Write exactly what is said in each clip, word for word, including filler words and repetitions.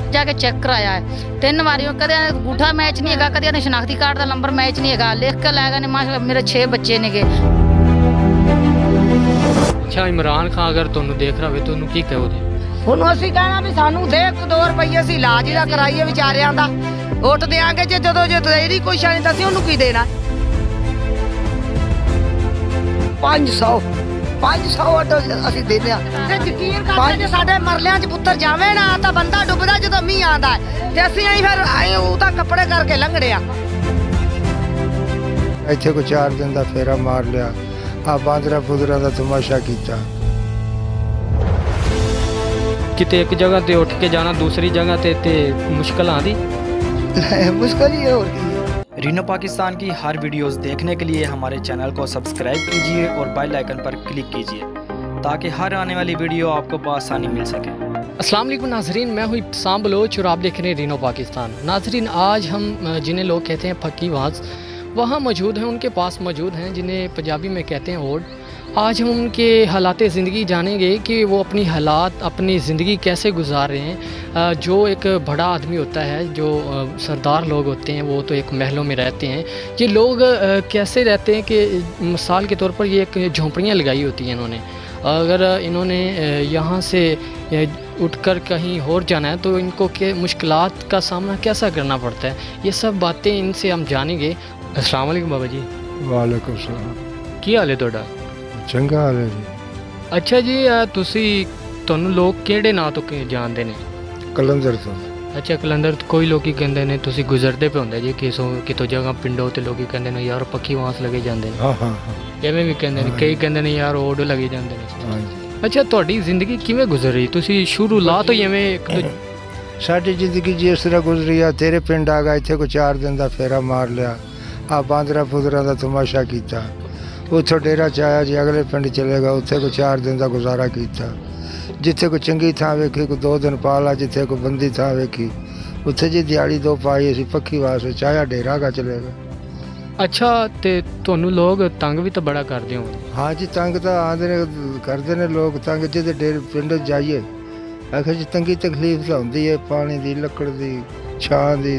जाके चेक कराया है तीन वारी कदे अंगूठा मैच नहीं है, कदे शनाख्ती कार्ड का नंबर मैच नहीं है, लिख के लाएगा नहीं। माशा मेरे छे बच्चे ने गे। अच्छा इमरान खान अगर तुहानू देख रहा हो तुहानू की कहोगे? ਹੁਣ ਅਸੀਂ ਕਹਿਣਾ ਵੀ ਸਾਨੂੰ ਦੇ ਦੋ ਰੁਪਏ ਅਸੀਂ ਇਲਾਜ ਦਾ ਕਰਾਈਏ ਵਿਚਾਰਿਆਂ ਦਾ, ਵੋਟ ਦੇਾਂਗੇ ਜੇ ਜਦੋਂ ਜੇ ਤੇਰੀ ਕੋਈ ਸ਼ਾਨੀ ਤਾਂ ਅਸੀਂ ਉਹਨੂੰ ਕੀ ਦੇਣਾ। ਪੰਜ ਸੌ ਪੰਜ ਸੌ ਅਸੀਂ ਦੇਨੇ ਆ ਤੇ ਯਕੀਨ ਕਰਦੇ ਜੇ ਸਾਡੇ ਮਰਲਿਆਂ 'ਚ ਪੁੱਤਰ ਜਾਵੇ ਨਾ ਤਾਂ ਬੰਦਾ ਡੁੱਬਦਾ ਜਦੋਂ ਮੀਂਹ ਆਂਦਾ ਤੇ ਅਸੀਂ ਐਂ ਫਿਰ ਐਂ ਉਹ ਤਾਂ ਕੱਪੜੇ ਕਰਕੇ ਲੰਘੜੇ ਆ। ਇੱਥੇ ਕੋ ਚਾਰ ਦਿਨ ਦਾ ਫੇਰਾ ਮਾਰ ਲਿਆ, ਆ ਬਾਂਦਰਾ ਫੁਦਰਾ ਦਾ ਤਮਾਸ਼ਾ ਕੀਤਾ। किते एक जगह ते उठ के जाना दूसरी जगह ते ते मुश्किल आती मुश्किल ही है और की। रीनो पाकिस्तान की हर वीडियोस देखने के लिए हमारे चैनल को सब्सक्राइब कीजिए और बेल आइकन पर क्लिक कीजिए ताकि हर आने वाली वीडियो आपको बआसानी मिल सके। अस्सलाम वालेकुम नाजरीन, मैं हूँ इब्तिसाम बलोच और आप देख रहे हैं रीनो पाकिस्तान। नाजरीन आज हम जिन्हें लोग कहते हैं फकी वाज वहाँ मौजूद हैं, उनके पास मौजूद हैं जिन्हें पंजाबी में कहते हैं ओड। आज हम उनके हालात ज़िंदगी जानेंगे कि वो अपनी हालात अपनी ज़िंदगी कैसे गुजार रहे हैं। जो एक बड़ा आदमी होता है, जो सरदार लोग होते हैं, वो तो एक महलों में रहते हैं। ये लोग कैसे रहते हैं कि मिसाल के तौर पर ये एक झोंपड़ियाँ लगाई होती हैं इन्होंने। अगर इन्होंने यहाँ से उठकर कहीं और जाना है तो इनको के मुश्किलात का सामना कैसा करना पड़ता है, ये सब बातें इनसे हम जानेंगे। अस्सलाम वालेकुम बाबा जी। वालेकुम सलाम। की हाल है तुहाडा? चंगा हाल है जी। अच्छा जी, तुसी तुहानू लोग किहड़े नां तो जानते हैं? कलंदर तो। अच्छा कलंदर तो कोई लोग कहते हैं तुसी गुजरते पे होंगे जी किसों कितों जगह पिंडों ते लोग कहते हैं यार पक्की वांस लगे जाते हैं। हाँ हाँ हाँ एवें भी कहते हैं, कई कहते हैं यार ओड लगे जाते हैं। हाँ जी। अच्छा तुहाडी जिंदगी किवें गुजर रही? तुसी शुरू ला तो एवें साडी जिंदगी जिस तरह गुजरी है, तेरे पिंड आ गए, इत्थे को चार दिन का फेरा मार लिया, आ बांदरा फुदरा का तमाशा किया, उतो डेरा चाया जी अगले पिंड चलेगा, उत्थे को चार दिन का गुजारा किया। जिथे को चंगी थां वेखी को दो दिन पा ला, जिथे को बंदी थां वेखी उत्थे जी दिहाड़ी दो पाई, असी पक्की वास्ते चाया डेरा का चलेगा। अच्छा ते तुहानू लोग तंग भी तो बड़ा करते हो? हाँ जी तंग तो आंदे ने करते ने लोग तंग, जिते डेरे पिंड जाइए आखिर जी तंगी तकलीफ तो होंदी है, पानी दी लकड़ दी छां दी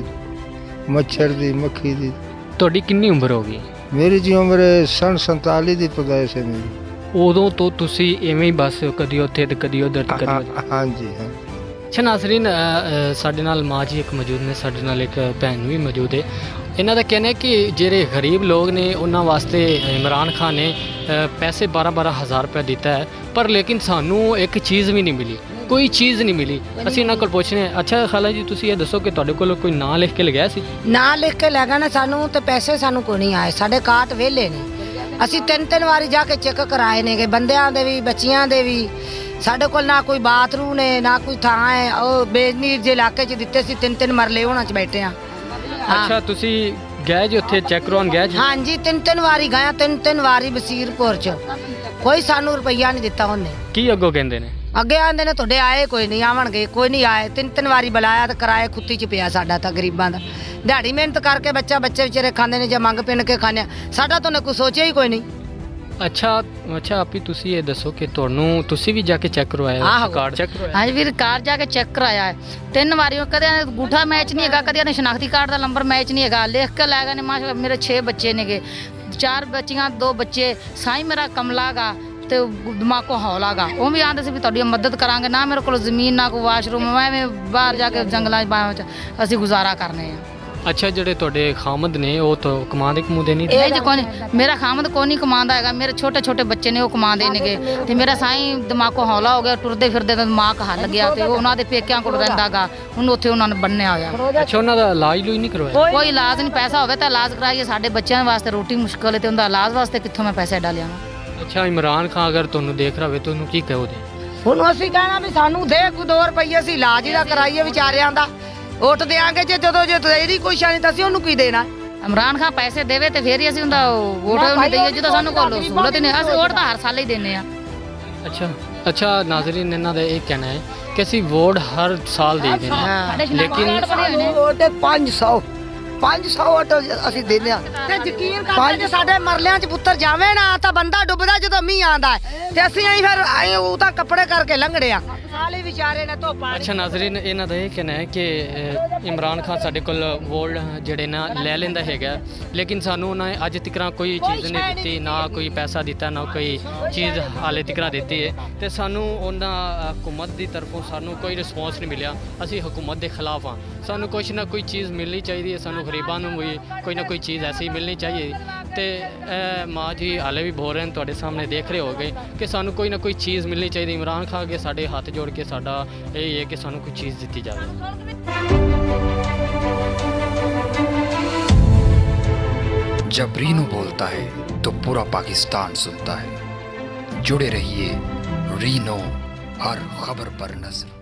मच्छर दी मक्खी दी। तुहाडी कितनी उम्र होगी? मेरी जी उम्र सन संताली की पैदाइश है मेरी। उदों तो तुसी एवें ही बस कदी उत्थे ते कदी उधर ते कदी उधर? हाँ जी हाँ। अच्छा नाज़रीन, साडे नाल माँ जी एक मौजूद ने, साडे नाल एक भैन भी मौजूद है। इन्हां दा कहना है कि जेह्ड़े गरीब लोग ने उन्हां वास्ते इमरान खान ने पैसे बारह बारह हज़ार रुपया दिता है, पर लेकिन सानू एक चीज़ भी नहीं मिली, कोई चीज़ नहीं मिली। ਅਸੀਂ ਇਹਨਾਂ ਕੋਲ ਪੁੱਛਨੇ। ਅੱਛਾ ਖਾਲਾ ਜੀ ਤੁਸੀਂ ਇਹ ਦੱਸੋ ਕਿ ਤੁਹਾਡੇ ਕੋਲ ਕੋਈ ਨਾਂ ਲਿਖ ਕੇ ਲਗਾਇਆ ਸੀ? ਨਾਂ ਲਿਖ ਕੇ ਲੈ ਗਿਆ ਨਾ ਸਾਨੂੰ, ਤੇ ਪੈਸੇ ਸਾਨੂੰ ਕੋਈ ਨਹੀਂ ਆਏ, ਸਾਡੇ ਕਾਟ ਵਿਹਲੇ ਨੇ। ਅਸੀਂ ਤਿੰਨ ਤਿੰਨ ਵਾਰੀ ਜਾ ਕੇ ਚੈੱਕ ਕਰਾਏ ਨੇਗੇ, ਬੰਦਿਆਂ ਦੇ ਵੀ ਬੱਚਿਆਂ ਦੇ ਵੀ। ਸਾਡੇ ਕੋਲ ਨਾ ਕੋਈ ਬਾਥਰੂਮ ਨੇ ਨਾ ਕੋਈ ਥਾਂ ਹੈ, ਉਹ ਬੇਜਨੀਰ ਦੇ ਇਲਾਕੇ 'ਚ ਦਿੱਤੇ ਸੀ, ਤਿੰਨ ਤਿੰਨ ਮਰਲੇ ਉਹਨਾਂ 'ਚ ਬੈਠੇ ਆ। ਅੱਛਾ ਤੁਸੀਂ ਗਏ ਜੀ ਉੱਥੇ ਚੈੱਕ ਕਰਵਾਉਣ ਗਏ ਜੀ? ਹਾਂਜੀ ਤਿੰਨ ਤਿੰਨ ਵਾਰੀ ਗਏ, ਤਿੰਨ ਤਿੰਨ ਵਾਰੀ ਬਸੀਰਪੁਰ 'ਚ ਕੋਈ ਸਾਨੂੰ ਰੁਪਈਆ ਨਹੀਂ ਦਿੱਤਾ ਉਹਨੇ। ਕੀ ਅੱਗੋਂ ਕਹਿੰਦੇ ਨੇ? ਅੱਗੇ ਆਂਦੇ ਨੇ ਤੁਹਾਡੇ ਆਏ ਕੋਈ ਨਹੀਂ, ਆਵਣਗੇ ਕੋਈ ਨਹੀਂ ਆਏ। ਤਿੰਨ ਤਿੰਨ ਵਾਰੀ ਬੁਲਾਇਆ ਤੇ ਕਿਰਾਏ ਖੁੱਤੀ 'ਚ ਪਿਆ ਸਾਡਾ ਤਾਂ ਗਰੀਬਾਂ ਦਾ। ਦਿਹਾੜੀ ਮਿਹਨਤ ਕਰਕੇ ਬੱਚਾ ਬੱਚੇ ਵਿਚਾਰੇ ਖਾਂਦੇ ਨੇ, ਜੇ ਮੰਗ ਪਿੰਨ ਕੇ ਖਾਂਦੇ, ਸਾਡਾ ਤਾਂ ਉਹਨੇ ਕੋਈ ਸੋਚਿਆ ਹੀ ਕੋਈ ਨਹੀਂ। अच्छा अच्छा आपी तुसी ये दसो कि तुहानू तुसी भी जाके चेक करवाया? कार्ड चेक करवाया? हाँ जी वीर, कार्ड जाके चेक कराया है तीन वारी कदे अंगूठा मैच नहीं है, कदे शनाख्ती कार्ड का नंबर मैच नहीं है, लिख के लाएगा नहीं। माशा मेरे छे बच्चे ने गे, चार बच्चियां दो बच्चे, साई मेरा कमला गा तो दिमाग को हौला गा। वो भी आते भी तुहाडी मदद करांगे ना, मेरे को ज़मीन ना कोई वाशरूम, मैं बाहर जाके जंगलों असीं गुजारा करने हैं। अच्छा जेडे तुहाडे खामद ने वो तो कमांदे कमूदे नहीं? ए जी कोई मेरा खामद कोई नहीं कमांदा हैगा, मेरे छोटे छोटे बच्चे ने वो कमांदे नेगे ते मेरा साईं दिमाग को हौला हो गया, टुरदे फिरदे तो दिमाग हल गया ते उन्हां दे पेकियां कोल रहिंदा गा, हुण उत्थे उन्हां ने बन्निया होया। अच्छा उन्हां दा इलाज लूज नहीं करवाया? कोई इलाज नहीं, पैसा होवे तां इलाज कराइए, साडे बच्चों वास्ते रोटी मुश्किल है ते उनदा इलाज वास्ते कित्थों मैं पैसे डालिया। अच्छा इमरान खान अगर तुहानू देख रहा होवे तुहानू की कहोगे? हुण ਅਸੀਂ ਕਹਿਣਾ ਵੀ ਸਾਨੂੰ ਦੇ ਕੋਈ ਦੋ ਰੁਪਏ ਅਸੀਂ ਇਲਾਜ ਦਾ ਕਰਾਈਏ ਵਿਚਾਰਿਆਂ ਦਾ, ਵੋਟ ਦੇਾਂਗੇ ਜੇ ਜਦੋਂ ਜੇ ਤੇਰੀ ਕੋਈ ਸ਼ਾਨੀ ਤਾਂ ਅਸੀਂ ਉਹਨੂੰ ਕੀ ਦੇਣਾ। ਇਮਰਾਨ ਖਾਨ ਪੈਸੇ ਦੇਵੇ ਤੇ ਫੇਰ ਹੀ ਅਸੀਂ ਉਹਦਾ ਵੋਟ ਨਹੀਂ ਦਈਏ, ਜਦੋਂ ਸਾਨੂੰ ਕੋਲ ਸਹੂਲਤ ਹੀ ਨਹੀਂ, ਅਸੀਂ ਵੋਟ ਤਾਂ ਹਰ ਸਾਲ ਹੀ ਦਿੰਦੇ ਆ। अच्छा अच्छा नाज़रीन, इन्हां दा ਇਹ कहना है कि ਅਸੀਂ ਵੋਟ हर साल दे देने, लेकिन ਵੋਟ ਪੰਜ ਸੌ ਪੰਜ ਸੌ ਵੋਟ ਅਸੀਂ ਦਿੰਦੇ ਆ ਤੇ ਯਕੀਨ ਕਰਦੇ ਜੇ ਸਾਡੇ ਮਰਲਿਆਂ 'ਚ ਪੁੱਤਰ ਜਾਵੇ ਨਾ ਤਾਂ ਬੰਦਾ ਡੁੱਬਦਾ ਜਦੋਂ ਮੀਂਹ ਆਂਦਾ ਤੇ ਅਸੀਂ ਐਂ ਫਿਰ ਐਂ ਉਹ ਤਾਂ ਕੱਪੜੇ ਕਰਕੇ ਲੰਘੜੇ ਆ ਸਾਲੇ ਵਿਚਾਰੇ ਨੇ ਧੁੱਪ ਪਾਣੀ। ਅੱਛਾ ਨਾਜ਼ਰੀਨ, ਇਹਨਾਂ ਦਾ ਇਹ ਕਹਿਣਾ ਹੈ ਕਿ ਅ, ਇਮਰਾਨ ਖਾਨ ਸਾਡੇ ਕੋਲ ਵੋਟ ਜਿਹੜੇ ਨਾ ਲੈ ਲੈਂਦਾ ਹੈਗਾ, ਲੇਕਿਨ ਸਾਨੂੰ ਉਹਨਾਂ ਨੇ ਅੱਜ ਤੱਕ ਕੋਈ ਚੀਜ਼ ਨਹੀਂ ਦਿੱਤੀ, ਨਾ ਕੋਈ ਪੈਸਾ ਦਿੱਤਾ, ਨਾ ਕੋਈ ਚੀਜ਼ ਹਾਲੇ ਤੱਕ ਦਿੱਤੀ ਹੈ। ਤੇ ਸਾਨੂੰ ਉਹਨਾਂ ਹਕੂਮਤ ਦੀ ਤਰਫੋਂ ਸਾਨੂੰ ਕੋਈ ਰਿਸਪੌਂਸ ਨਹੀਂ ਮਿਲਿਆ। ਅਸੀਂ ਹਕੂਮਤ ਦੇ ਖਿਲਾਫ ਹਾਂ। ਸਾਨੂੰ ਕੁਛ ਨਾ ਕੋਈ ਚੀਜ਼ ਮਿਲਣੀ ਚਾਹੀਦੀ ਹੈ, ਸਾਨੂੰ ਗਰੀਬਾਂ ਨੂੰ ਵੀ ਕੋਈ ਨਾ ਕੋਈ ਚੀਜ਼ ਐਸੀ ਮਿਲਣੀ ਚਾਹੀਏ। ਤੇ ਇਹ ਮਾਂ ਜੀ ਹਾਲੇ ਵੀ ਬੋਲ ਰਹੇ ਨੇ, ਤੁਹਾਡੇ ਸਾਹਮਣੇ ਦੇਖ ਰਹੇ ਹੋਗੇ ਕਿ ਸਾਨੂੰ ਕੋਈ ਨਾ ਕੋਈ ਚੀਜ਼ ਮਿਲਣੀ ਚਾਹੀਦੀ। ਇਮਰਾਨ ਖਾਨ ਕੇ ਸਾਡੇ ਹੱਥ ਜੋੜ ਕੇ ਸਾਡਾ ਇਹ ਹੈ ਕਿ ਸਾਨੂੰ ਕੋਈ ਚੀਜ਼ ਦਿੱਤੀ ਜਾਵੇ। जब रीनो बोलता है तो पूरा पाकिस्तान सुनता है। जुड़े रहिए रीनो हर खबर पर नजर।